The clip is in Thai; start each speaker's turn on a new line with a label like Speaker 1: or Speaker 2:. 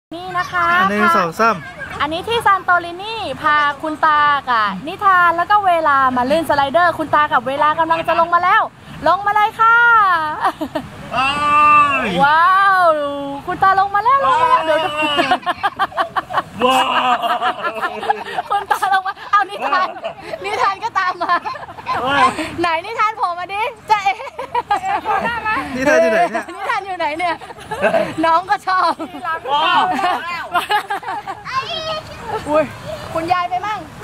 Speaker 1: นี่นะคะ
Speaker 2: อันนี้สองซ้
Speaker 1: อันนี้ที่ซานโตรินีพาคุณตากับนิทานแล้วก็เวลามาเล่นสไลเดอร์คุณตากับเวลากำลังจะลงมาแล้ว ลงมาเลยค่ะว้าวคุณตาลงมาแล้วเดี๋ยว
Speaker 2: ว้าว
Speaker 1: คุณตาลงมาเอานิทานก็ตามมาไหนนิทานโผล่มาดิจะ
Speaker 2: นิทานอยู่ไหนเนี่ย
Speaker 1: นิทานอยู่ไหนเนี่ยน้องก็ชอบอุ้ยคุณยายไปมั่ง